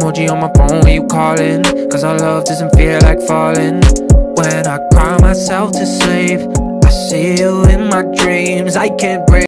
emoji on my phone when you calling, cause our love doesn't feel like falling. When I cry myself to sleep, I see you in my dreams. I can't break